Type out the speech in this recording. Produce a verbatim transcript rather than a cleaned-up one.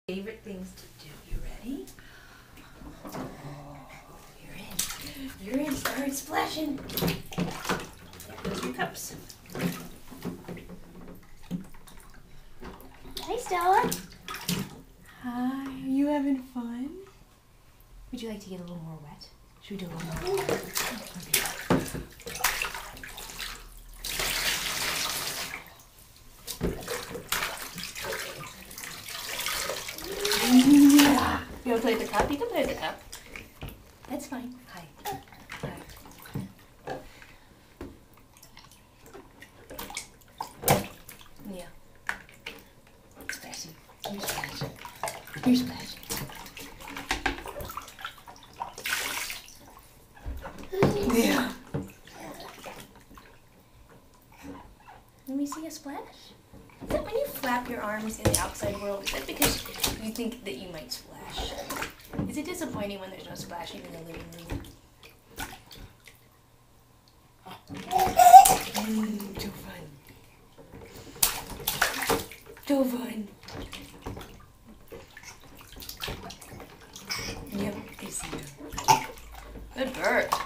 Favorite things to do. You ready? Oh, you're in. You're in. Start splashing. Those are your cups. Hi, Stella. Hi. Are you having fun? Would you like to get a little more wet? Should we do a little more? Yeah. You want to play with the cup? You can play with the cup. That's fine. Hi. Hi. Yeah. Splashing. You're splashing. You're splashing. Yeah. Let me see a splash. Is that when you flap your arms in the outside world, is that because you think that you might splash? Is it disappointing when there's no splashing in the living room? Mm, so fun. So fun. Yep, I see you. Good bird.